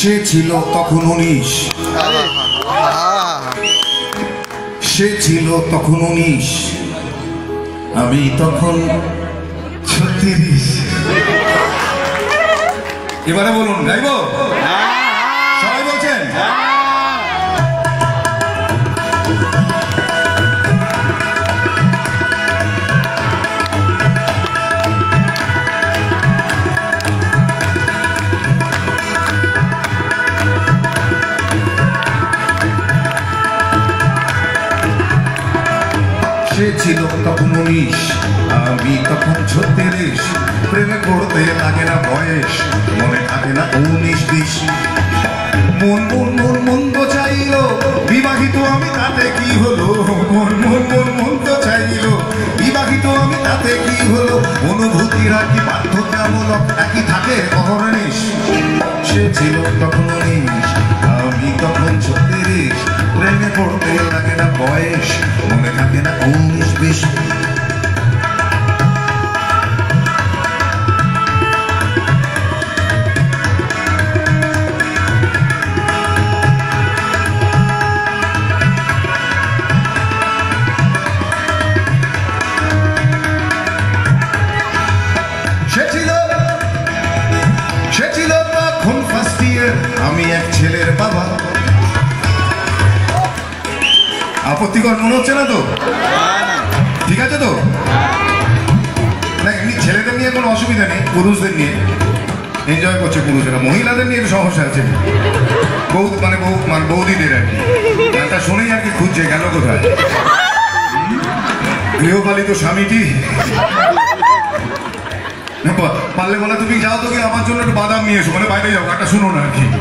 সে ছিল তখন 19, সে ছিল তখন 19, আমি তখন 36। এবারে বলুন, গাইব? সবাই বলছেন? সে ছিল তখন 19, আমি তখন 36। প্রেমে পড়তে লাগে না বয়স, মনে থাকে না 19-20। মন মন মন মন তো চাইল বিবাহিত আমি, তাতে কি হলো? মন মন মন মন তো চাইল বিবাহিত আমি, তাতে কি হলো? অনুভূতিরা কি বাধ্যতামূলক একই থাকে অহরনিশ? সে ছিল তখন 19, আমি তখন 36। প্রেমে পড়তে লাগে না বয়স, মনে থাকে না 19-20। সে ছিল তখন ফার্স্ট ইয়ার, আমি এক ছেলের বাবা। আপত্তিকর মনে হচ্ছে না তো? ঠিক আছে তো? না, এমনি ছেলেদের নিয়ে কোনো অসুবিধা নেই, পুরুষদের নিয়ে এনজয় করছে পুরুষেরা। মহিলাদের নিয়ে একটু সমস্যা আছে, বৌদিদের আর কি। তা শুনেই আর কি খুঁজছে গেল কোথায় গৃহপালিত স্বামীটি। পারলে বলে তুমি যাও, তোকে আমার জন্য একটু বাদাম নিয়ে এসো, মানে বাইরে যাও, গানটা শুনো না আর কি।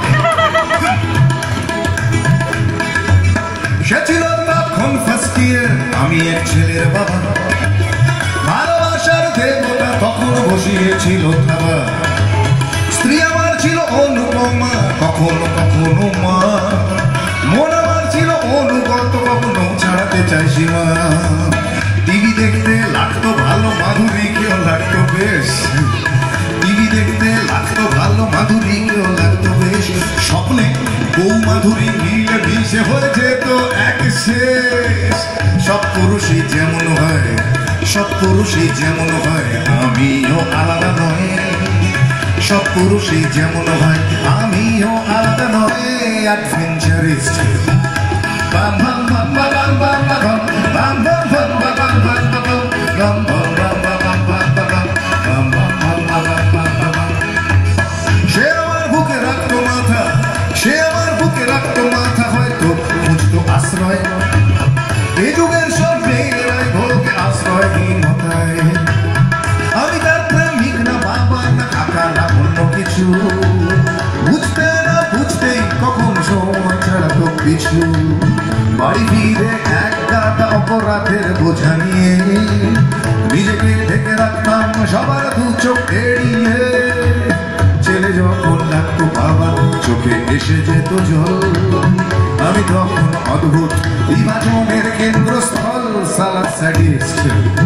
সে ছিল তখন ফার্স্ট ইয়ার, আমি এক ছেলের বাবা। ভালোবাসার দেবতা তখন বসিয়েছিল থাবা। স্ত্রী আমার ছিল অনুপমা, কখনো কখনো মা। মন আমার ছিল অনুগত, কখনো ছাড়াতে চাইছি মা। টিভি দেখতে লাগতো ভালো, মাধুরী কেউ লাগতো বেশ। টিভি দেখতে লাগতো ভালো, মাধুরী কেউ লাগতো বেশ। স্বপ্নে বউ মাধুরী মিলে মিশে হয়েছে তো এক শেষ। সব পুরুষই যেমন হয়, সব পুরুষই যেমন হয়, আমিও আলাদা নয়। সব পুরুষই যেমন হয়, আমিও আলাদা নয়। অ্যাডভেঞ্চারিস্ট বাম বাম বাম বাম বাম বাম বাম বাম বাম বাম বাম বাম বাম বাম বাম বাম বাম। সে আমার বুকে রাখতো মাথা, সে আমার বুকে রাখতো মাথা, হয়তো খুঁজতো আশ্রয়। এই যুগের সব মেয়েরাই ভোগে আশ্রয়হীনতায়। আমি তার প্রেমিক না, বাবা না, কাকা না, অন্য কিছু। বুঝতে না বুঝতেই কখন সময় ছাড়া তো পিছু। বাড়ি ফিরে এক গাদা অপরাধের বোঝা নিয়ে নিজেকে ঢেকে রাখতাম সবার দু চোখ এড়িয়ে। ছেলে যখন ডাকতো বাবা, চোখে এসে যেত জল। আমি তখন অদ্ভুত বিভাজনের কেন্দ্রস্থল, সালা স্যাডিস্ট।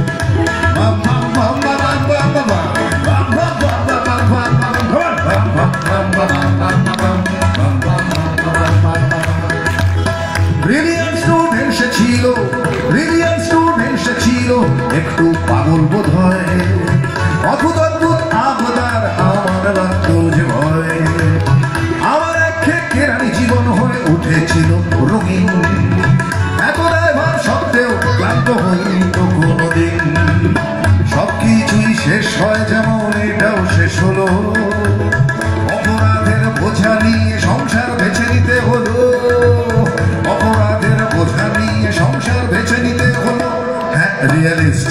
ব্রিলিয়ান্ট স্টুডেন্ট সে ছিল, ব্রিলিয়ান্ট স্টুডেন্ট সে ছিল, একটু পাগল বোধ হয়। অদ্ভুত অদ্ভুত আবদার আমার লাগতো যে ভয়। আমার এক কেরানি জীবন হয়ে উঠেছিল রঙিন। এত দায়ভার সত্ত্বেও ক্লান্ত হইনি তো কোনোদিন। সবকিছুই শেষ হয় যেমন এটাও শেষ হলো। অপরাধের বোঝা নিয়ে সংসার বেছে নিতে হলো। অপরাধের বোঝা নিয়ে সংসার বেছে নিতে হলো। হ্যাঁ, রিয়ালিস্ট।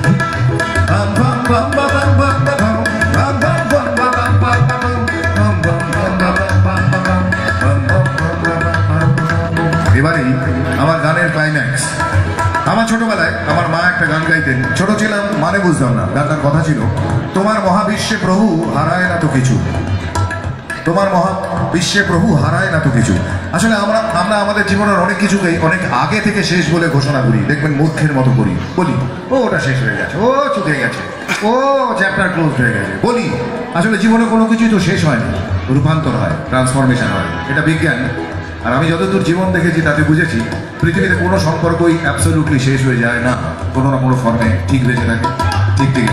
এবারেই আমার গানের ক্লাইম্যাক্স। আমার ছোটবেলায় আমার মা একটা গান গাইতেন, ছোট ছিলাম মানে বুঝতাম না। গানটার কথা ছিল, তোমার মহাবিশ্বে প্রভু হারায় না তো কিছু, তোমার মহাবিশ্বে প্রভু হারায় না তো কিছু। আসলে আমরা আমাদের জীবনের অনেক কিছুকেই অনেক আগে থেকে শেষ বলে ঘোষণা করি। দেখবেন মূর্খের মতো করি, বলি ও ওটা শেষ হয়ে গেছে, ও চুকে গেছে, ও চ্যাপ্টার ক্লোজ হয়ে গেছে বলি। আসলে জীবনে কোনো কিছুই তো শেষ হয় না। রূপান্তর হয়, ট্রান্সফরমেশন হয়, এটা বিজ্ঞান। আর আমি যতদূর জীবন দেখেছি তাতে বুঝেছি পৃথিবীতে কোনো সম্পর্কই অ্যাবসলিউটলি শেষ হয়ে যায় না, কোনো না কোনো ফর্মে ঠিক বেঁচে থাকে, ঠিক থাকে।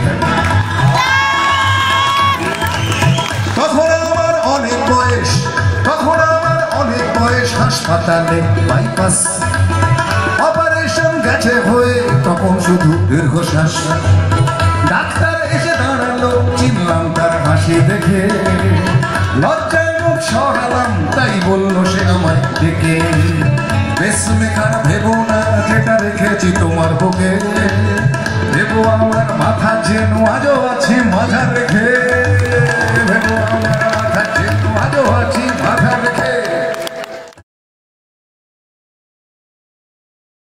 তখন আমার অনেক বয়স, তখন আমার অনেক বয়স, হাসপাতালে বাইপাস অপারেশন গেছে হয়ে, তখন শুধু দীর্ঘশ্বাস। ডাক্তার এসে দাঁড়ালো, চিনলাম তার হাসি দেখে, লজ্জায় মুখ সরালাম, তাই বললো সে আমায় ডেকে, পেসমেকার ভেবো না, যেটা রেখেছি তোমার বুকে, ভেবো আমার মাথা যেন আজও আছে মাথা রেখে।